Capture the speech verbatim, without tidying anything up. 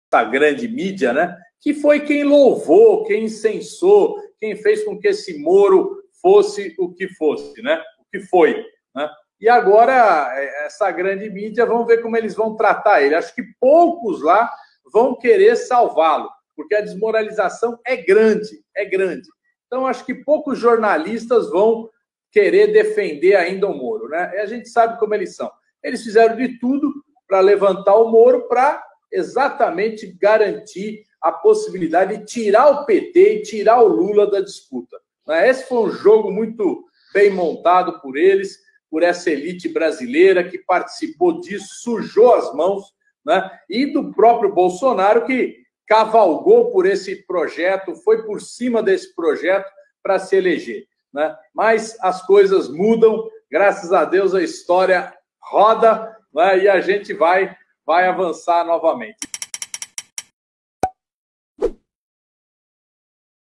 grande mídia, né? Que foi quem louvou, quem incensou, quem fez com que esse Moro fosse o que fosse, né? O que foi, né? E agora, essa grande mídia, vamos ver como eles vão tratar ele. Acho que poucos lá vão querer salvá-lo, porque a desmoralização é grande, é grande. Então, acho que poucos jornalistas vão querer defender ainda o Moro, né? E a gente sabe como eles são. Eles fizeram de tudo para levantar o Moro para exatamente garantir a possibilidade de tirar o P T e tirar o Lula da disputa. Esse foi um jogo muito bem montado por eles, por essa elite brasileira que participou disso, sujou as mãos, né? E do próprio Bolsonaro, que cavalgou por esse projeto, foi por cima desse projeto para se eleger, né? Mas as coisas mudam, graças a Deus a história roda, né? E a gente vai, vai avançar novamente.